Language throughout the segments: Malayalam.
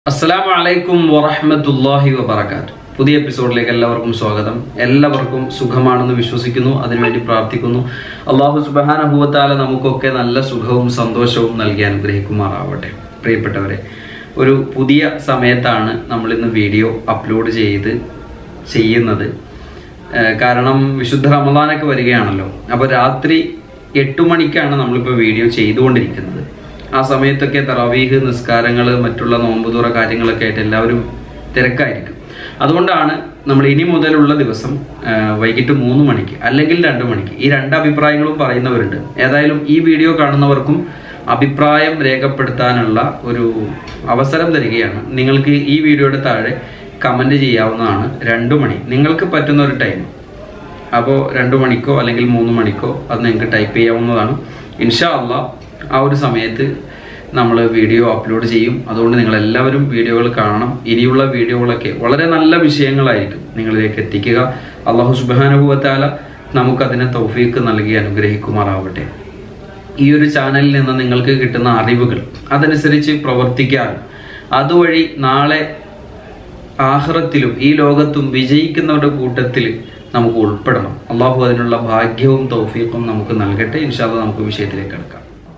അസ്സലാമു അലൈക്കും വറഹ്മത്തുള്ളാഹി വബറകാതുഹു. പുതിയ എപ്പിസോഡിലേക്ക് എല്ലാവർക്കും സ്വാഗതം. എല്ലാവർക്കും സുഖമാണെന്ന് വിശ്വസിക്കുന്നു, അതിനുവേണ്ടി പ്രാർത്ഥിക്കുന്നു. അല്ലാഹു സുബ്ഹാനഹു വ തആല നമുക്കൊക്കെ നല്ല സുഖവും സന്തോഷവും നൽകി അനുഗ്രഹിക്കുമാറാവട്ടെ. പ്രിയപ്പെട്ടവരെ, ഒരു പുതിയ സമയത്താണ് നമ്മൾ ഇന്ന് വീഡിയോ അപ്ലോഡ് ചെയ്യുന്നത്. കാരണം വിശുദ്ധ റമദാനൊക്കെ വരികയാണല്ലോ. അപ്പോൾ രാത്രി 8 മണിക്കാണ് നമ്മളിപ്പോൾ വീഡിയോ ചെയ്തുകൊണ്ടിരിക്കുന്നത്. ആ സമയത്തൊക്കെ തറാവീഹ് നിസ്കാരങ്ങൾ, മറ്റുള്ള നോമ്പുതുറ കാര്യങ്ങളൊക്കെ ആയിട്ട് എല്ലാവരും തിരക്കായിരിക്കും. അതുകൊണ്ടാണ് നമ്മൾ ഇനി മുതലുള്ള ദിവസം വൈകിട്ട് 3 മണിക്ക് അല്ലെങ്കിൽ 2 മണിക്ക്, ഈ 2 അഭിപ്രായങ്ങളും പറയുന്നവരുണ്ട്. ഏതായാലും ഈ വീഡിയോ കാണുന്നവർക്കും അഭിപ്രായം രേഖപ്പെടുത്താനുള്ള ഒരു അവസരം തരികയാണ്. നിങ്ങൾക്ക് ഈ വീഡിയോയുടെ താഴെ കമൻറ്റ് ചെയ്യാവുന്നതാണ്. 2 മണി നിങ്ങൾക്ക് പറ്റുന്ന ഒരു ടൈം. അപ്പോൾ 2 മണിക്കോ അല്ലെങ്കിൽ 3 മണിക്കോ അത് നിങ്ങൾക്ക് ടൈപ്പ് ചെയ്യാവുന്നതാണ്. ഇൻഷാ അള്ളാഹ് ആ ഒരു സമയത്ത് നമ്മൾ വീഡിയോ അപ്ലോഡ് ചെയ്യും. അതുകൊണ്ട് നിങ്ങളെല്ലാവരും വീഡിയോകൾ കാണണം. ഇനിയുള്ള വീഡിയോകളൊക്കെ വളരെ നല്ല വിഷയങ്ങളായിരിക്കും നിങ്ങളിലേക്ക് എത്തിക്കുക. അല്ലാഹു സുബ്ഹാനഹു വ തആല നമുക്കതിനെ തൗഫീക്ക് നൽകി അനുഗ്രഹിക്കുമാറാവട്ടെ. ഈ ഒരു ചാനലിൽ നിന്ന് നിങ്ങൾക്ക് കിട്ടുന്ന അറിവുകൾ അതനുസരിച്ച് പ്രവർത്തിക്കാൻ, അതുവഴി നാളെ ആഖിറത്തിലും ഈ ലോകത്തും വിജയിക്കുന്നവരുടെ കൂട്ടത്തിൽ നമുക്ക് ഉൾപ്പെടണം. അള്ളാഹു അതിനുള്ള ഭാഗ്യവും തൗഫീഖും നമുക്ക് നൽകട്ടെ. ഇൻഷാ അല്ലാഹ് നമുക്ക് വിഷയത്തിലേക്ക് കടക്കാം.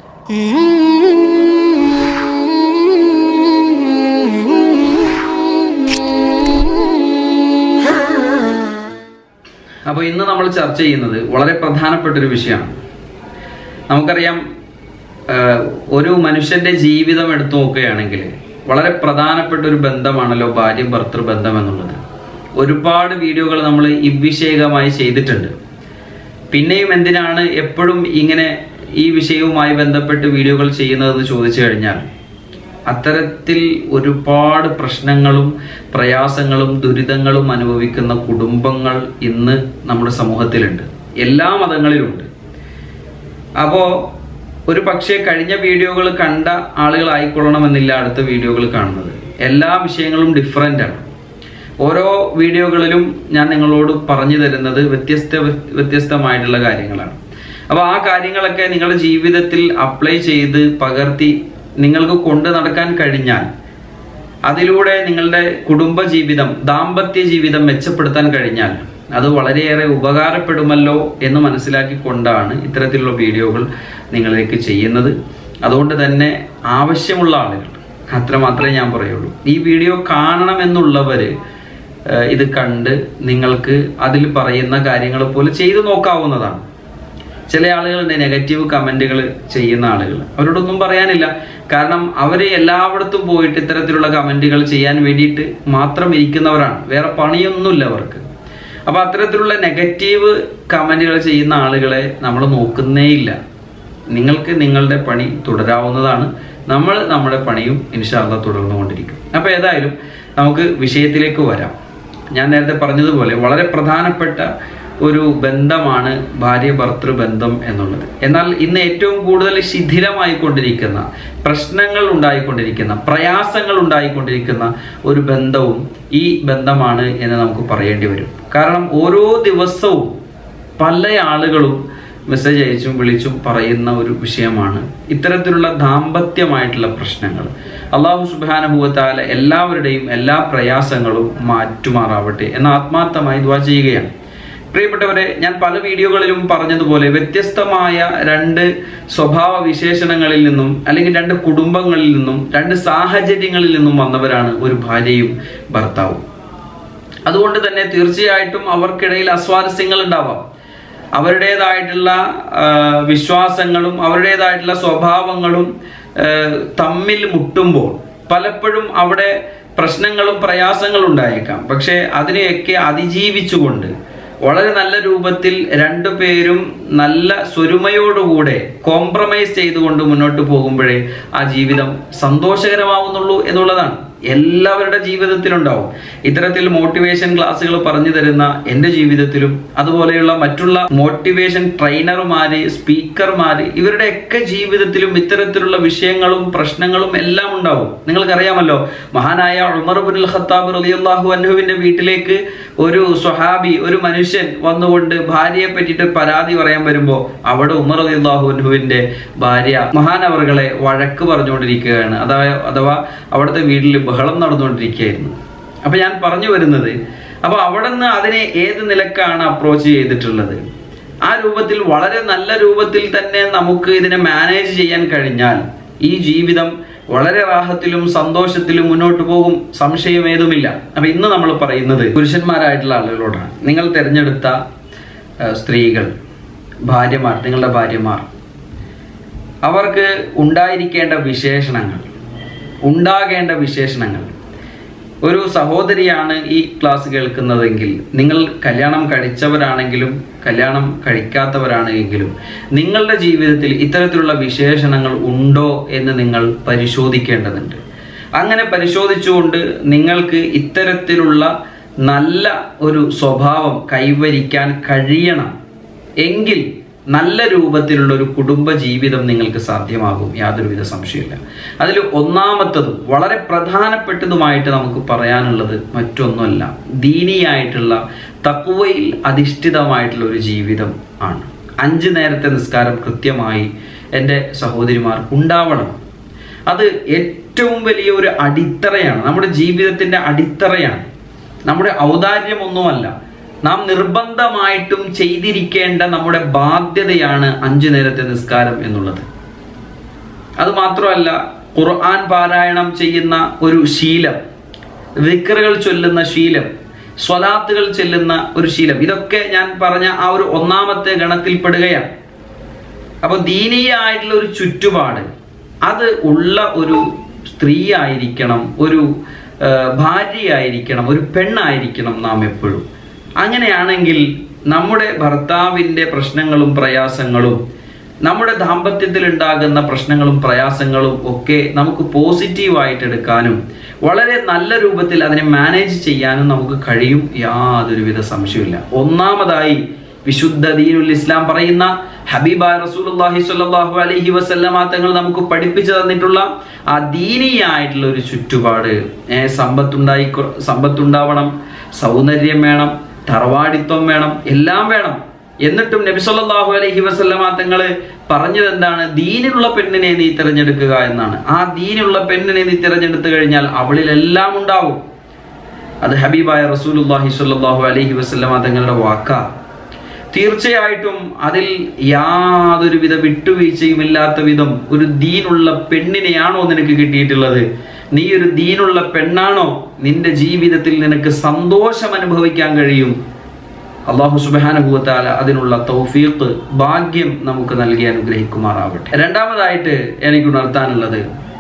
അപ്പോൾ ഇന്ന് നമ്മൾ ചർച്ച ചെയ്യുന്നത് വളരെ പ്രധാനപ്പെട്ടൊരു വിഷയമാണ്. നമുക്കറിയാം, ഒരു മനുഷ്യന്റെ ജീവിതം എടുത്തു നോക്കുകയാണെങ്കിൽ വളരെ പ്രധാനപ്പെട്ട ഒരു ബന്ധമാണല്ലോ ഭാര്യ ഭർത്തൃ ബന്ധം എന്നുള്ളത്. ഒരുപാട് വീഡിയോകൾ നമ്മൾ ഇവിഷയകമായി ചെയ്തിട്ടുണ്ട്. പിന്നെയും എന്തിനാണ് എപ്പോഴും ഇങ്ങനെ ഈ വിഷയവുമായി ബന്ധപ്പെട്ട് വീഡിയോകൾ ചെയ്യുന്നതെന്ന് ചോദിച്ചു കഴിഞ്ഞാൽ, അത്തരത്തിൽ ഒരുപാട് പ്രശ്നങ്ങളും പ്രയാസങ്ങളും ദുരിതങ്ങളും അനുഭവിക്കുന്ന കുടുംബങ്ങൾ ഇന്ന് നമ്മുടെ സമൂഹത്തിലുണ്ട്, എല്ലാ മതങ്ങളിലുമുണ്ട്. അപ്പോൾ ഒരു പക്ഷേ കഴിഞ്ഞ വീഡിയോകൾ കണ്ട ആളുകളായിക്കൊള്ളണമെന്നില്ല അടുത്ത വീഡിയോകൾ കാണുന്നത്. എല്ലാ വിഷയങ്ങളും ഡിഫറൻ്റ് ആണ്. ഓരോ വീഡിയോകളിലും ഞാൻ നിങ്ങളോട് പറഞ്ഞു തരുന്നത് വ്യത്യസ്തമായിട്ടുള്ള കാര്യങ്ങളാണ്. അപ്പോൾ ആ കാര്യങ്ങളൊക്കെ നിങ്ങളുടെ ജീവിതത്തിൽ അപ്ലൈ ചെയ്ത് പകർത്തി നിങ്ങൾക്ക് കൊണ്ടു നടക്കാൻ കഴിഞ്ഞാൽ, അതിലൂടെ നിങ്ങളുടെ കുടുംബ ജീവിതം, ദാമ്പത്യ ജീവിതം മെച്ചപ്പെടുത്താൻ കഴിഞ്ഞാൽ അത് വളരെയേറെ ഉപകാരപ്പെടുമല്ലോ എന്ന് മനസ്സിലാക്കിക്കൊണ്ടാണ് ഇത്തരത്തിലുള്ള വീഡിയോകൾ നിങ്ങളിലേക്ക് ചെയ്യുന്നത്. അതുകൊണ്ട് തന്നെ ആവശ്യമുള്ള ആളുകൾ അത്രമാത്രമേ ഞാൻ പറയുള്ളൂ. ഈ വീഡിയോ കാണണമെന്നുള്ളവർ ഇത് കണ്ട് നിങ്ങൾക്ക് അതിൽ പറയുന്ന കാര്യങ്ങൾ പോലെ ചെയ്തു നോക്കാവുന്നതാണ്. ചില ആളുകളുണ്ട് നെഗറ്റീവ് കമൻറ്റുകൾ ചെയ്യുന്ന ആളുകൾ. അവരോടൊന്നും പറയാനില്ല. കാരണം അവർ എല്ലായിടത്തും പോയിട്ട് ഇത്തരത്തിലുള്ള കമൻറ്റുകൾ ചെയ്യാൻ വേണ്ടിയിട്ട് മാത്രം ഇരിക്കുന്നവരാണ്. വേറെ പണിയൊന്നുമില്ല അവർക്ക്. അപ്പോൾ അത്തരത്തിലുള്ള നെഗറ്റീവ് കമൻറ്റുകൾ ചെയ്യുന്ന ആളുകളെ നമ്മൾ നോക്കുന്നേയില്ല. നിങ്ങൾക്ക് നിങ്ങളുടെ പണി തുടരാവുന്നതാണ്. നമ്മൾ നമ്മുടെ പണിയും ഇൻഷാ അല്ലാഹ് തുടർന്നുകൊണ്ടിരിക്കും. അപ്പോൾ ഏതായാലും നമുക്ക് വിഷയത്തിലേക്ക് വരാം. ഞാൻ നേരത്തെ പറഞ്ഞതുപോലെ വളരെ പ്രധാനപ്പെട്ട ഒരു ബന്ധമാണ് ഭാര്യ ഭർത്തൃ ബന്ധം എന്നുള്ളത്. എന്നാൽ ഇന്ന് ഏറ്റവും കൂടുതൽ ശിഥിലമായിക്കൊണ്ടിരിക്കുന്ന, പ്രശ്നങ്ങൾ ഉണ്ടായിക്കൊണ്ടിരിക്കുന്ന, പ്രയാസങ്ങൾ ഉണ്ടായിക്കൊണ്ടിരിക്കുന്ന ഒരു ബന്ധവും ഈ ബന്ധമാണ് എന്ന് നമുക്ക് പറയേണ്ടി വരും. കാരണം ഓരോ ദിവസവും പല ആളുകളും മെസ്സേജ് അയച്ചും വിളിച്ചും പറയുന്ന ഒരു വിഷയമാണ് ഇത്തരത്തിലുള്ള ദാമ്പത്യമായിട്ടുള്ള പ്രശ്നങ്ങൾ. അല്ലാഹു സുബ്ഹാനഹു വ തആല എല്ലാവരുടെയും എല്ലാ പ്രയാസങ്ങളും മാറ്റുമാറാവട്ടെ എന്ന് ആത്മാർത്ഥമായി ദുആ ചെയ്യുകയാണ്. പ്രിയപ്പെട്ടവരെ, ഞാൻ പല വീഡിയോകളിലും പറഞ്ഞതുപോലെ വ്യത്യസ്തമായ 2 സ്വഭാവ വിശേഷണങ്ങളിൽ നിന്നും അല്ലെങ്കിൽ 2 കുടുംബങ്ങളിൽ നിന്നും 2 സാഹചര്യങ്ങളിൽ നിന്നും വന്നവരാണ് ഒരു ഭാര്യയും ഭർത്താവും. അതുകൊണ്ട് തന്നെ തീർച്ചയായിട്ടും അവർക്കിടയിൽ അസ്വാരസ്യങ്ങൾ ഉണ്ടാവാം. അവരുടേതായിട്ടുള്ള വിശ്വാസങ്ങളും അവരുടേതായിട്ടുള്ള സ്വഭാവങ്ങളും തമ്മിൽ മുട്ടുമ്പോൾ പലപ്പോഴും അവിടെ പ്രശ്നങ്ങളും പ്രയാസങ്ങളും ഉണ്ടായേക്കാം. പക്ഷെ അതിനെയൊക്കെ അതിജീവിച്ചുകൊണ്ട് വളരെ നല്ല രൂപത്തിൽ 2 പേരും നല്ല സ്വരുമയോടുകൂടെ കോംപ്രമൈസ് ചെയ്തുകൊണ്ട് മുന്നോട്ട് പോകുമ്പോഴേ ആ ജീവിതം സന്തോഷകരമാവുന്നുള്ളൂ എന്നുള്ളതാണ്. എല്ലാവരുടെ ജീവിതത്തിലുണ്ടാവും. ഇത്തരത്തിൽ മോട്ടിവേഷൻ ക്ലാസ്സുകൾ പറഞ്ഞു തരുന്ന എൻ്റെ ജീവിതത്തിലും അതുപോലെയുള്ള മറ്റുള്ള മോട്ടിവേഷൻ ട്രെയിനർമാര്, സ്പീക്കർമാര്, ഇവരുടെയൊക്കെ ജീവിതത്തിലും ഇത്തരത്തിലുള്ള വിഷയങ്ങളും പ്രശ്നങ്ങളും എല്ലാം ഉണ്ടാവും. നിങ്ങൾക്കറിയാമല്ലോ, മഹാനായ ഉമർ ഇബ്നുൽ ഖത്താബ് റളിയല്ലാഹു അൻഹുവിന്റെ വീട്ടിലേക്ക് ഒരു സ്വഹാബി, ഒരു മനുഷ്യൻ വന്നുകൊണ്ട് ഭാര്യയെ പറ്റിയിട്ട് പരാതി പറയാൻ വരുമ്പോൾ അവിടെ ഉമർ റളിയല്ലാഹു അൻഹുവിന്റെ ഭാര്യ മഹാനവറുകളെ വഴക്ക് പറഞ്ഞുകൊണ്ടിരിക്കുകയാണ്. അഥവാ അവിടുത്തെ വീട്ടിൽ ബഹളം നടന്നുകൊണ്ടിരിക്കുകയായിരുന്നു. അപ്പൊ ഞാൻ പറഞ്ഞു വരുന്നത്, അപ്പൊ അവിടെ നിന്ന് അതിനെ ഏത് നിലക്കാണ് അപ്രോച്ച് ചെയ്തിട്ടുള്ളത്? ആ രൂപത്തിൽ, വളരെ നല്ല രൂപത്തിൽ തന്നെ നമുക്ക് ഇതിനെ മാനേജ് ചെയ്യാൻ കഴിഞ്ഞാൽ ഈ ജീവിതം വളരെ റാഹത്തിലും സന്തോഷത്തിലും മുന്നോട്ട് പോകും, സംശയം ഏതുമില്ല. അപ്പൊ ഇന്ന് നമ്മൾ പറയുന്നത് പുരുഷന്മാരായിട്ടുള്ള ആളുകളോടാണ്. നിങ്ങൾ തിരഞ്ഞെടുത്ത സ്ത്രീകൾ, ഭാര്യമാർ, നിങ്ങളുടെ ഭാര്യമാർ, അവർക്ക് ഉണ്ടാകേണ്ട വിശേഷണങ്ങൾ. ഒരു സഹോദരിയാണ് ഈ ക്ലാസ് കേൾക്കുന്നതെങ്കിൽ, നിങ്ങൾ കല്യാണം കഴിച്ചവരാണെങ്കിലും കല്യാണം കഴിക്കാത്തവരാണെങ്കിലും നിങ്ങളുടെ ജീവിതത്തിൽ ഇത്തരത്തിലുള്ള വിശേഷണങ്ങൾ ഉണ്ടോ എന്ന് നിങ്ങൾ പരിശോധിക്കേണ്ടതുണ്ട്. അങ്ങനെ പരിശോധിച്ചുകൊണ്ട് നിങ്ങൾക്ക് ഇത്തരത്തിലുള്ള നല്ല ഒരു സ്വഭാവം കൈവരിക്കാൻ കഴിയണം എങ്കിൽ നല്ല രൂപത്തിലുള്ള ഒരു കുടുംബ ജീവിതം നിങ്ങൾക്ക് സാധ്യമാകും, യാതൊരുവിധ സംശയമില്ല. അതിൽ ഒന്നാമത്തതും വളരെ പ്രധാനപ്പെട്ടതുമായിട്ട് നമുക്ക് പറയാനുള്ളത് മറ്റൊന്നുമല്ല, ദീനിയായിട്ടുള്ള തഖ്വയിൽ അധിഷ്ഠിതമായിട്ടുള്ള ഒരു ജീവിതം ആണ്. 5 നേരത്തെ നിസ്കാരം കൃത്യമായി എൻ്റെ സഹോദരിമാർക്ക് ഉണ്ടാവണം. അത് ഏറ്റവും വലിയ ഒരു അടിത്തറയാണ്, നമ്മുടെ ജീവിതത്തിൻ്റെ അടിത്തറയാണ്, നമ്മുടെ ഔദാര്യമൊന്നുമല്ല. നാം നിർബന്ധമായിട്ടും ചെയ്തിരിക്കേണ്ട നമ്മുടെ ബാധ്യതയാണ് 5 നേരത്തെ നിസ്കാരം എന്നുള്ളത്. അത് മാത്രമല്ല, ഖുർആൻ പാരായണം ചെയ്യുന്ന ഒരു ശീലം, ദിക്റുകൾ ചൊല്ലുന്ന ശീലം, സ്വലാത്തുകൾ ചെല്ലുന്ന ഒരു ശീലം, ഇതൊക്കെ ഞാൻ പറഞ്ഞ ആ ഒരു ഒന്നാമത്തെ ഗണത്തിൽപ്പെടുകയാണ്. അപ്പോൾ ദീനീയായിട്ടുള്ള ഒരു ചുറ്റുപാട് അത് ഉള്ള ഒരു സ്ത്രീ ആയിരിക്കണം, ഒരു ഭാര്യയായിരിക്കണം, ഒരു പെണ്ണായിരിക്കണം നാം എപ്പോഴും. അങ്ങനെയാണെങ്കിൽ നമ്മുടെ ഭർത്താവിൻ്റെ പ്രശ്നങ്ങളും പ്രയാസങ്ങളും, നമ്മുടെ ദാമ്പത്യത്തിൽ ഉണ്ടാകുന്ന പ്രശ്നങ്ങളും പ്രയാസങ്ങളും ഒക്കെ നമുക്ക് പോസിറ്റീവായിട്ട് എടുക്കാനും വളരെ നല്ല രൂപത്തിൽ അതിനെ മാനേജ് ചെയ്യാനും നമുക്ക് കഴിയും, യാതൊരുവിധ സംശയമില്ല. ഒന്നാമതായി വിശുദ്ധ ദീനുൽ ഇസ്ലാം പറയുന്ന ഹബീബായ റസൂലുള്ളാഹി സ്വല്ലല്ലാഹു അലൈഹി വസല്ലമ തങ്ങൾ നമുക്ക് പഠിപ്പിച്ചു തന്നിട്ടുള്ള ആ ദീനിയായിട്ടുള്ള ഒരു ചുറ്റുപാട്. സമ്പത്തുണ്ടാവണം, സൗന്ദര്യം വേണം, തറവാടിത്വം വേണം, എല്ലാം വേണം. എന്നിട്ടും നബി സല്ലല്ലാഹു അലൈഹി വസല്ലമ തങ്ങൾ പറഞ്ഞത് എന്താണ്? ദീനുള്ള പെണ്ണിനെ നീ തിരഞ്ഞെടുക്കുക എന്നാണ്. ആ ദീനുള്ള പെണ്ണിനെ നീ തിരഞ്ഞെടുത്തു കഴിഞ്ഞാൽ അവളിലെല്ലാം ഉണ്ടാവും. അത് ഹബീബായ റസൂലുള്ളാഹി സ്വല്ലല്ലാഹു അലൈഹി വസല്ലമ തങ്ങളുടെ വാക്കാ. തീർച്ചയായിട്ടും അതിൽ യാതൊരുവിധ വിട്ടുവീഴ്ചയും ഇല്ലാത്ത വിധം ഒരു ദീനുള്ള പെണ്ണിനെയാണോ നിനക്ക് കിട്ടിയിട്ടുള്ളത്? നീ ഒരു ദീനുള്ള പെണ്ണാണോ? നിന്റെ ജീവിതത്തിൽ നിനക്ക് സന്തോഷം അനുഭവിക്കാൻ കഴിയും. അല്ലാഹു സുബ്ഹാനഹു വ തആല അതിനുള്ള തൗഫീഖ്, ഭാഗ്യം നമുക്ക് നൽകി അനുഗ്രഹിക്കുമാറാവട്ടെ. രണ്ടാമതായിട്ട് എനിക്ക് ഉണർത്താനുള്ളത്,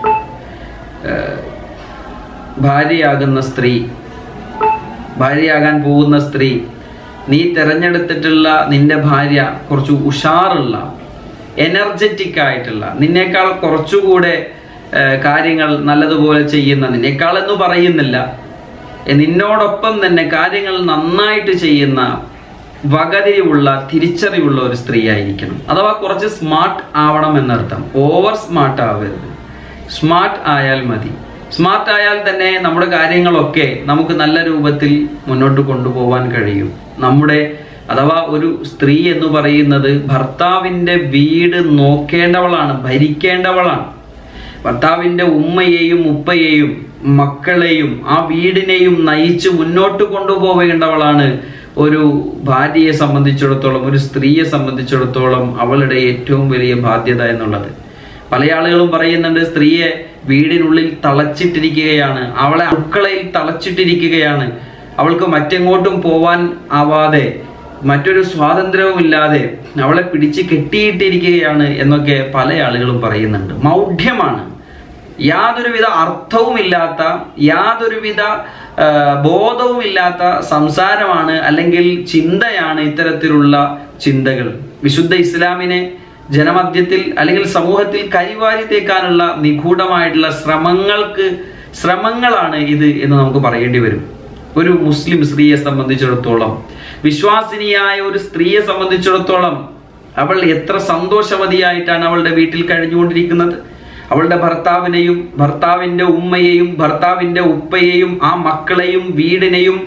ഭാര്യയാകാൻ പോകുന്ന സ്ത്രീ, നീ തിരഞ്ഞെടുത്തിട്ടുള്ള നിന്റെ ഭാര്യ കുറച്ച് ഉഷാറുള്ള, എനർജറ്റിക് ആയിട്ടുള്ള, നിന്നേക്കാൾ കുറച്ചുകൂടെ കാര്യങ്ങൾ നല്ലതുപോലെ ചെയ്യുന്ന, നിന്നേക്കാൾ എന്ന് പറയുന്നില്ല, നിന്നോടൊപ്പം തന്നെ കാര്യങ്ങൾ നന്നായിട്ട് ചെയ്യുന്ന, വകതിരിവുള്ള, തിരിച്ചറിവുള്ള ഒരു സ്ത്രീ ആയിരിക്കണം. അഥവാ കുറച്ച് സ്മാർട്ട് ആവണം എന്നർത്ഥം. ഓവർ സ്മാർട്ട് ആവരുത്, സ്മാർട്ട് ആയാൽ മതി. സ്മാർട്ട് ആയാൽ തന്നെ നമ്മുടെ കാര്യങ്ങളൊക്കെ നമുക്ക് നല്ല രൂപത്തിൽ മുന്നോട്ട് കൊണ്ടുപോകാൻ കഴിയും. അഥവാ ഒരു സ്ത്രീ എന്ന് പറയുന്നത് ഭർത്താവിൻ്റെ വീട് നോക്കേണ്ടവളാണ്, ഭരിക്കേണ്ടവളാണ്. ഭർത്താവിൻ്റെ ഉമ്മയെയും ഉപ്പയെയും മക്കളെയും ആ വീടിനെയും നയിച്ച് മുന്നോട്ട് കൊണ്ടുപോവേണ്ടവളാണ് ഒരു ഭാര്യയെ സംബന്ധിച്ചിടത്തോളം, ഒരു സ്ത്രീയെ സംബന്ധിച്ചിടത്തോളം അവളുടെ ഏറ്റവും വലിയ ബാധ്യത എന്നുള്ളത്. പല ആളുകളും പറയുന്നുണ്ട്, സ്ത്രീയെ വീടിനുള്ളിൽ തളച്ചിട്ടിരിക്കുകയാണ്, അവളെ അടുക്കളയിൽ തളച്ചിട്ടിരിക്കുകയാണ്, അവൾക്ക് മറ്റെങ്ങോട്ടും പോവാൻ ആവാതെ, മറ്റൊരു സ്വാതന്ത്ര്യവും ഇല്ലാതെ അവളെ പിടിച്ച് കെട്ടിയിട്ടിരിക്കുകയാണ് എന്നൊക്കെ പല ആളുകളും പറയുന്നുണ്ട്. മൗഢ്യമാണ്, യാതൊരുവിധ അർത്ഥവുമില്ലാത്ത, യാതൊരുവിധ ബോധവുമില്ലാത്ത സംസാരമാണ്, അല്ലെങ്കിൽ ചിന്തയാണ് ഇത്തരത്തിലുള്ള ചിന്തകൾ. വിശുദ്ധ ഇസ്ലാമിനെ ജനമധ്യത്തിൽ അല്ലെങ്കിൽ സമൂഹത്തിൽ കരിവാരി തേക്കാനുള്ള നിഗൂഢമായിട്ടുള്ള ശ്രമങ്ങളാണ് ഇത് എന്ന് നമുക്ക് പറയേണ്ടി വരും. ഒരു മുസ്ലിം സ്ത്രീയെ സംബന്ധിച്ചിടത്തോളം, വിശ്വാസിനിയായ ഒരു സ്ത്രീയെ സംബന്ധിച്ചിടത്തോളം അവൾ എത്ര സന്തോഷവതിയായിട്ടാണ് അവളുടെ വീട്ടിൽ കഴിഞ്ഞുകൊണ്ടിരിക്കുന്നത്. അവളുടെ ഭർത്താവിനെയും, ഭർത്താവിൻ്റെ ഉമ്മയെയും, ഭർത്താവിൻ്റെ ഉപ്പയെയും, ആ മക്കളെയും വീടിനെയും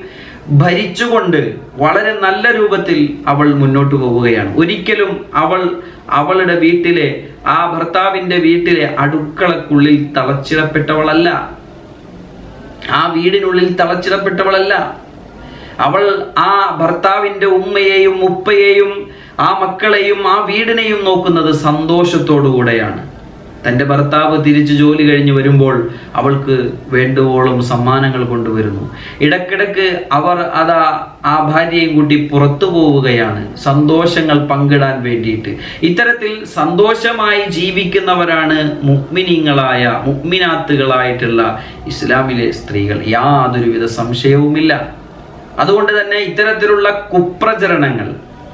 ഭരിച്ചുകൊണ്ട് വളരെ നല്ല രൂപത്തിൽ അവൾ മുന്നോട്ട് പോവുകയാണ്. ഒരിക്കലും അവളുടെ വീട്ടിലെ ആ ഭർത്താവിന്റെ വീട്ടിലെ അടുക്കളക്കുള്ളിൽ തളച്ചിടപ്പെട്ടവളല്ല, ആ വീടിനുള്ളിൽ തളച്ചിടപ്പെട്ടവളല്ല. അവൾ ആ ഭർത്താവിന്റെ ഉമ്മയെയും ഉപ്പയെയും ആ മക്കളെയും ആ വീടിനെയും നോക്കുന്നത് സന്തോഷത്തോടുകൂടെയാണ്. തൻ്റെ ഭർത്താവ് തിരിച്ച് ജോലി കഴിഞ്ഞ് വരുമ്പോൾ അവൾക്ക് വേണ്ടുവോളം സമ്മാനങ്ങൾ കൊണ്ടുവരുന്നു. ഇടക്കിടക്ക് അവർ ആ ഭാര്യയും കൂട്ടി പുറത്തു പോവുകയാണ് സന്തോഷങ്ങൾ പങ്കിടാൻ വേണ്ടിയിട്ട്. ഇത്തരത്തിൽ സന്തോഷമായി ജീവിക്കുന്നവരാണ് മുഅ്മിനീങ്ങളായ മുഅ്മിനാത്തുകളായിട്ടുള്ള ഇസ്ലാമിലെ സ്ത്രീകൾ, യാതൊരുവിധ സംശയവുമില്ല. അതുകൊണ്ട് തന്നെ ഇത്തരത്തിലുള്ള കുപ്രചരണങ്ങൾ,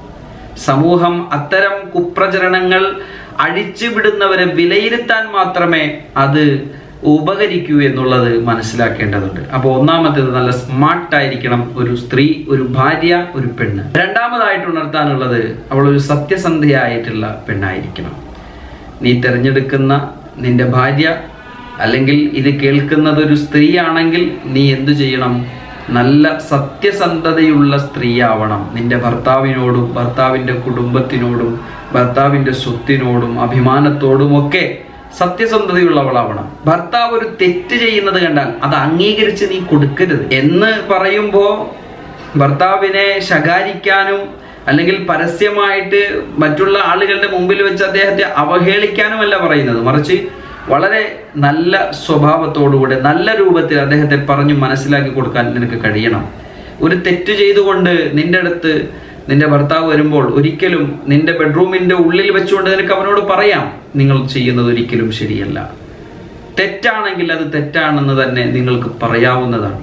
സമൂഹം അത്തരം കുപ്രചരണങ്ങൾ അഴിച്ചുവിടുന്നവരെ വിലയിരുത്താൻ മാത്രമേ അത് ഉപകരിക്കൂ എന്നുള്ളത് മനസ്സിലാക്കേണ്ടതുണ്ട്. അപ്പോൾ ഒന്നാമത്തേത്, നല്ല സ്മാർട്ടായിരിക്കണം ഒരു സ്ത്രീ, ഒരു ഭാര്യ, ഒരു പെണ്ണ്. രണ്ടാമതായിട്ട് ഉണർത്താനുള്ളത്, അവളൊരു സത്യസന്ധയായിട്ടുള്ള പെണ്ണായിരിക്കണം. നീ തിരഞ്ഞെടുക്കുന്ന നിന്റെ ഭാര്യ അല്ലെങ്കിൽ ഇത് കേൾക്കുന്നത് ഒരു സ്ത്രീ ആണെങ്കിൽ നീ എന്തു ചെയ്യണം? നല്ല സത്യസന്ധതയുള്ള സ്ത്രീയാവണം. നിന്റെ ഭർത്താവിനോടും ഭർത്താവിൻ്റെ കുടുംബത്തിനോടും ഭർത്താവിൻ്റെ സ്വത്തിനോടും അഭിമാനത്തോടും ഒക്കെ സത്യസന്ധതയുള്ളവളാവണം. ഭർത്താവ് ഒരു തെറ്റ് ചെയ്യുന്നത് കണ്ടാൽ അത് അംഗീകരിച്ച് നീ കൊടുക്കരുത്. എന്ന് പറയുമ്പോൾ ഭർത്താവിനെ ശകാരിക്കാനും അല്ലെങ്കിൽ പരസ്യമായിട്ട് മറ്റുള്ള ആളുകളുടെ മുമ്പിൽ വെച്ച് അദ്ദേഹത്തെ അവഹേളിക്കാനുമല്ല പറയുന്നത്, മറിച്ച് വളരെ നല്ല സ്വഭാവത്തോടുകൂടെ നല്ല രൂപത്തിൽ അദ്ദേഹത്തെ പറഞ്ഞു മനസ്സിലാക്കി കൊടുക്കാൻ നിനക്ക് കഴിയണം. ഒരു തെറ്റ് ചെയ്തുകൊണ്ട് നിന്റെ അടുത്ത് നിന്റെ ഭർത്താവ് വരുമ്പോൾ ഒരിക്കലും നിന്റെ ബെഡ്റൂമിന്റെ ഉള്ളിൽ വെച്ചുകൊണ്ട് നിനക്ക് അവനോട് പറയാം, നിങ്ങൾ ചെയ്യുന്നത് ഒരിക്കലും ശരിയല്ല, തെറ്റാണെങ്കിൽ അത് തെറ്റാണെന്ന് തന്നെ നിങ്ങൾക്ക് പറയാവുന്നതാണ്.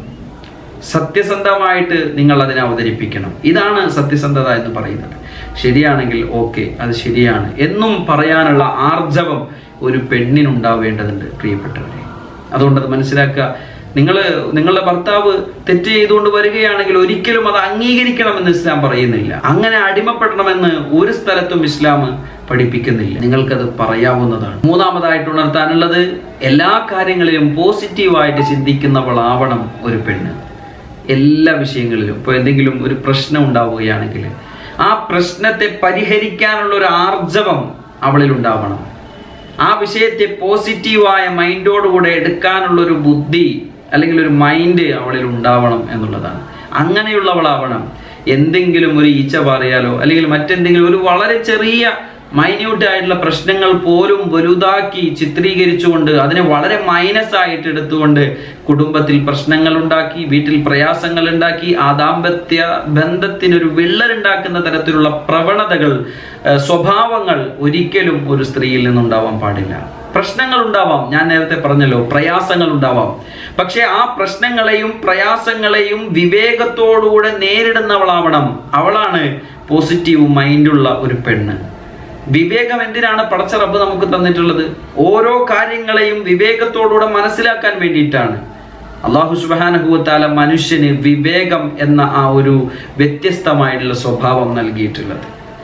സത്യസന്ധമായിട്ട് നിങ്ങൾ അതിനെ അവതരിപ്പിക്കണം. ഇതാണ് സത്യസന്ധത എന്ന് പറയുന്നത്. ശരിയാണെങ്കിൽ ഓക്കെ, അത് ശരിയാണ് എന്നും പറയാനുള്ള ആർജവം ഒരു പെണ്ണിനുണ്ടാവേണ്ടതുണ്ട് പ്രിയപ്പെട്ടവരെ. അതുകൊണ്ട് അത് മനസ്സിലാക്കുക. നിങ്ങളുടെ ഭർത്താവ് തെറ്റ് ചെയ്തുകൊണ്ട് വരികയാണെങ്കിൽ ഒരിക്കലും അത് അംഗീകരിക്കണമെന്ന് ഇസ്ലാം പറയുന്നില്ല. അങ്ങനെ അടിമപ്പെടണമെന്ന് ഒരു സ്ഥലത്തും ഇസ്ലാം പഠിപ്പിക്കുന്നില്ല. നിങ്ങൾക്കത് പറയാവുന്നതാണ്. മൂന്നാമതായിട്ട് ഉണർത്താനുള്ളത്, എല്ലാ കാര്യങ്ങളിലും പോസിറ്റീവായിട്ട് ചിന്തിക്കുന്നവളാവണം ഒരു പെണ്ണ്. എല്ലാ വിഷയങ്ങളിലും ഇപ്പോൾ എന്തെങ്കിലും ഒരു പ്രശ്നം ഉണ്ടാവുകയാണെങ്കിൽ ആ പ്രശ്നത്തെ പരിഹരിക്കാനുള്ള ഒരു ആർജവം അവളിൽ ഉണ്ടാവണം. ആ വിഷയത്തെ പോസിറ്റീവായ മൈൻഡോടുകൂടെ എടുക്കാനുള്ള ഒരു ബുദ്ധി അല്ലെങ്കിൽ ഒരു മൈൻഡ് അവളിൽ ഉണ്ടാവണം എന്നുള്ളതാണ്. അങ്ങനെയുള്ളവളാവണം. എന്തെങ്കിലും ഒരു ഈച്ച പറയാലോ അല്ലെങ്കിൽ മറ്റെന്തെങ്കിലും ഒരു വളരെ ചെറിയ മൈന്യൂട്ട് ആയിട്ടുള്ള പ്രശ്നങ്ങൾ പോലും വലുതാക്കി ചിത്രീകരിച്ചുകൊണ്ട് അതിനെ വളരെ മൈനസ് ആയിട്ട് എടുത്തുകൊണ്ട് കുടുംബത്തിൽ പ്രശ്നങ്ങൾ ഉണ്ടാക്കി, വീട്ടിൽ പ്രയാസങ്ങൾ ഉണ്ടാക്കി, ആ ദാമ്പത്യ ബന്ധത്തിനൊരു വിള്ളലുണ്ടാക്കുന്ന തരത്തിലുള്ള പ്രവണതകൾ, സ്വഭാവങ്ങൾ ഒരിക്കലും ഒരു സ്ത്രീയിൽ നിന്നുണ്ടാവാൻ പാടില്ല. പ്രശ്നങ്ങൾ ഉണ്ടാവാം, ഞാൻ നേരത്തെ പറഞ്ഞല്ലോ, പ്രയാസങ്ങൾ ഉണ്ടാവാം. പക്ഷെ ആ പ്രശ്നങ്ങളെയും പ്രയാസങ്ങളെയും വിവേകത്തോടുകൂടെ നേരിടുന്നവളാവണം. അവളാണ് പോസിറ്റീവ് മൈൻഡുള്ള ഒരു പെണ്ണ്. വിവേകം എന്തിനാണ് പടച്ച റബ്ബ് നമുക്ക് തന്നിട്ടുള്ളത്? ഓരോ കാര്യങ്ങളെയും വിവേകത്തോടുകൂടെ മനസ്സിലാക്കാൻ വേണ്ടിയിട്ടാണ്. അല്ലാഹു സുബ്ഹാനഹു വ തആല മനുഷ്യന് വിവേകം എന്ന ആ ഒരു വ്യത്യസ്തമായിട്ടുള്ള സ്വഭാവം നൽകിയിട്ടുള്ളത്.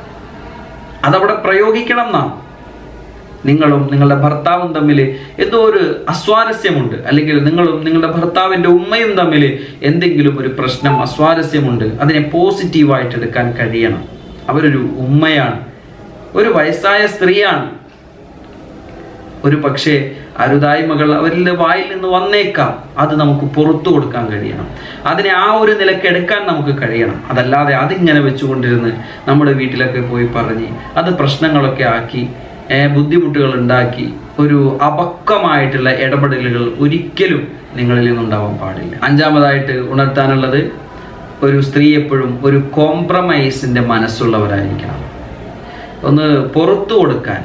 അതവിടെ പ്രയോഗിക്കണം. നാം നിങ്ങളും നിങ്ങളുടെ ഭർത്താവും തമ്മിൽ എന്തോ ഒരു അസ്വാരസ്യമുണ്ട്, അല്ലെങ്കിൽ നിങ്ങളും നിങ്ങളുടെ ഭർത്താവിൻ്റെ ഉമ്മയും തമ്മിൽ എന്തെങ്കിലും ഒരു പ്രശ്നം, അസ്വാരസ്യമുണ്ട്, അതിനെ പോസിറ്റീവായിട്ട് എടുക്കാൻ കഴിയണം. അവരൊരു ഉമ്മയാണ്, ഒരു വയസ്സായ സ്ത്രീയാണ്. ഒരു പക്ഷേ അരുതായ്മകൾ അവരുടെ വായിൽ നിന്ന് വന്നേക്കാം. അത് നമുക്ക് പുറത്തു കൊടുക്കാൻ കഴിയണം. അതിനെ ആ ഒരു നിലക്ക് എടുക്കാൻ നമുക്ക് കഴിയണം. അതല്ലാതെ അതിങ്ങനെ വെച്ചുകൊണ്ടിരുന്ന് നമ്മുടെ വീട്ടിലൊക്കെ പോയി പറഞ്ഞ് അത് പ്രശ്നങ്ങളൊക്കെ ആക്കി ബുദ്ധിമുട്ടുകൾ ഉണ്ടാക്കി ഒരു അപക്വമായിട്ടുള്ള ഇടപെടലുകൾ ഒരിക്കലും നിങ്ങളിൽ നിന്നുണ്ടാവാൻ പാടില്ല. അഞ്ചാമതായിട്ട് ഉണർത്താനുള്ളത്, ഒരു സ്ത്രീ എപ്പോഴും ഒരു കോംപ്രമൈസിന്റെ മനസ്സുള്ളവരായിരിക്കണം. ഒന്ന് പുറത്തു കൊടുക്കാൻ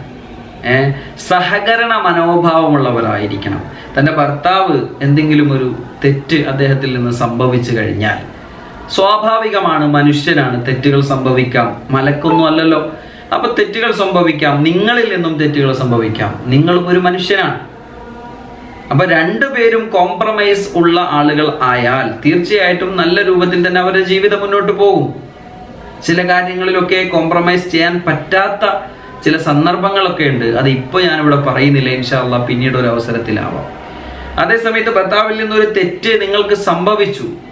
സഹകരണ മനോഭാവമുള്ളവരായിരിക്കണം. തൻ്റെ ഭർത്താവ് എന്തെങ്കിലും ഒരു തെറ്റ് അദ്ദേഹത്തിൽ നിന്ന് സംഭവിച്ചു കഴിഞ്ഞാൽ സ്വാഭാവികമാണ്, മനുഷ്യനാണ്, തെറ്റുകൾ സംഭവിക്കാം, മലക്കൊന്നും അല്ലല്ലോ. അപ്പൊ തെറ്റുകൾ സംഭവിക്കാം, നിങ്ങളിൽ നിന്നും തെറ്റുകൾ സംഭവിക്കാം, നിങ്ങളും ഒരു മനുഷ്യനാണ്. അപ്പൊ രണ്ടുപേരും കോംപ്രമൈസ് ഉള്ള ആളുകൾ ആയാൽ തീർച്ചയായിട്ടും നല്ല രൂപത്തിൽ തന്നെ അവരുടെ ജീവിതം മുന്നോട്ട് പോകും. ചില കാര്യങ്ങളിലൊക്കെ കോംപ്രമൈസ് ചെയ്യാൻ പറ്റാത്ത ചില സന്ദർഭങ്ങളൊക്കെ ഉണ്ട്. അത് ഇപ്പോൾ ഞാനിവിടെ പറയുന്നില്ല, ഇൻഷാ അല്ലാഹ് പിന്നീട് ഒരു അവസരത്തിലാവാം. അതേസമയത്ത് ഭർത്താവിൽ നിന്നൊരു തെറ്റ് നിങ്ങൾക്ക് സംഭവിച്ചു,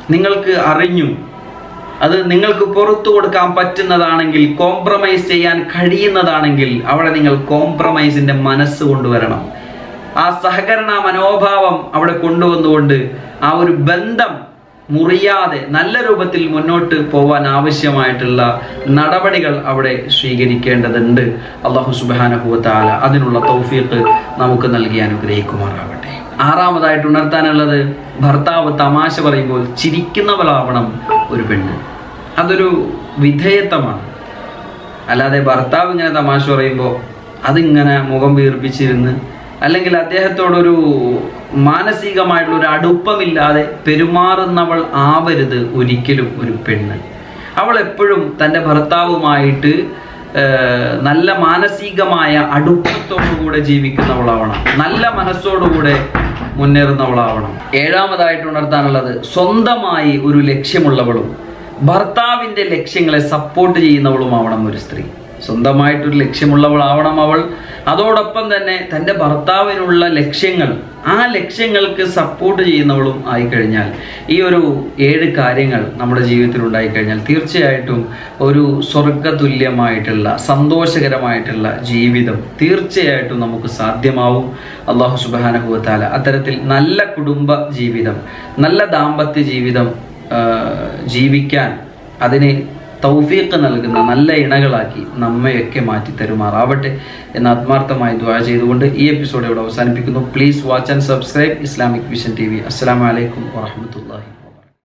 നിങ്ങൾക്ക് അറിഞ്ഞു, അത് നിങ്ങൾക്ക് പുറത്തു കൊടുക്കാൻ പറ്റുന്നതാണെങ്കിൽ, കോംപ്രമൈസ് ചെയ്യാൻ കഴിയുന്നതാണെങ്കിൽ അവിടെ നിങ്ങൾ കോംപ്രമൈസിന്റെ മനസ്സ് കൊണ്ടുവരണം. ആ സഹകരണ മനോഭാവം അവിടെ കൊണ്ടുവന്നുകൊണ്ട് ആ ഒരു ബന്ധം മുറിയാതെ നല്ല രൂപത്തിൽ മുന്നോട്ട് പോവാൻ ആവശ്യമായിട്ടുള്ള നടപടികൾ അവിടെ സ്വീകരിക്കേണ്ടതുണ്ട്. അല്ലാഹു സുബ്ഹാനഹു വ തആല അതിനുള്ള തൗഫീഖ് നമുക്ക് നൽകി അനുഗ്രഹിക്കുമാറാവട്ടെ. ആറാമതായിട്ട് ഉണർത്താനുള്ളത്, ഭർത്താവ് തമാശ പറയുമ്പോൾ ചിരിക്കുന്നവളാവണം ഒരു പെണ്ണ്. അതൊരു വിധേയത്വമാണ്. അല്ലാതെ ഭർത്താവ് ഇങ്ങനെ തമാശ പറയുമ്പോൾ അതിങ്ങനെ മുഖം വീർപ്പിച്ചിരുന്ന് അല്ലെങ്കിൽ അദ്ദേഹത്തോടൊരു മാനസികമായിട്ടുള്ള ഒരു അടുപ്പമില്ലാതെ പെരുമാറുന്നവൾ ആവരുത് ഒരിക്കലും ഒരു പെണ്ണ്. അവൾ എപ്പോഴും തൻ്റെ ഭർത്താവുമായിട്ട് നല്ല മാനസികമായ അടുപ്പത്തോടുകൂടെ ജീവിക്കുന്നവളാവണം, നല്ല മനസ്സോടുകൂടെ മുന്നേറുന്നവളാവണം. ഏഴാമതായിട്ട് ഉണർത്താനുള്ളത്, സ്വന്തമായി ഒരു ലക്ഷ്യമുള്ളവളും ഭർത്താവിൻ്റെ ലക്ഷ്യങ്ങളെ സപ്പോർട്ട് ചെയ്യുന്നവളുമാവണം ഒരു സ്ത്രീ. സ്വന്തമായിട്ടൊരു ലക്ഷ്യമുള്ളവളാവണം അവൾ. അതോടൊപ്പം തന്നെ തൻ്റെ ഭർത്താവിനുള്ള ലക്ഷ്യങ്ങൾ, ആ ലക്ഷ്യങ്ങൾക്ക് സപ്പോർട്ട് ചെയ്യുന്നവളും ആയിക്കഴിഞ്ഞാൽ, ഈ ഒരു 7 കാര്യങ്ങൾ നമ്മുടെ ജീവിതത്തിൽ ഉണ്ടായിക്കഴിഞ്ഞാൽ തീർച്ചയായിട്ടും ഒരു സ്വർഗതുല്യമായിട്ടുള്ള സന്തോഷകരമായിട്ടുള്ള ജീവിതം തീർച്ചയായിട്ടും നമുക്ക് സാധ്യമാവും. അല്ലാഹു സുബ്ഹാനഹു വ തആല അത്തരത്തിൽ നല്ല കുടുംബ ജീവിതം, നല്ല ദാമ്പത്യ ജീവിതം ജീവിക്കാൻ അതിന് തൗഫീഖ് നൽകുന്ന നല്ല ഇണകളാക്കി നമ്മയൊക്കെ മാറ്റി തരുമാറാവട്ടെ എന്ന് ആത്മാർത്ഥമായി ദുആ ചെയ്തുകൊണ്ട് ഈ എപ്പിസോഡ് ഇവിടെ അവസാനിപ്പിക്കുന്നു. Please watch and subscribe Islamic vision TV. അസ്സലാമു അലൈക്കും വറഹ്മത്തുള്ളാഹി.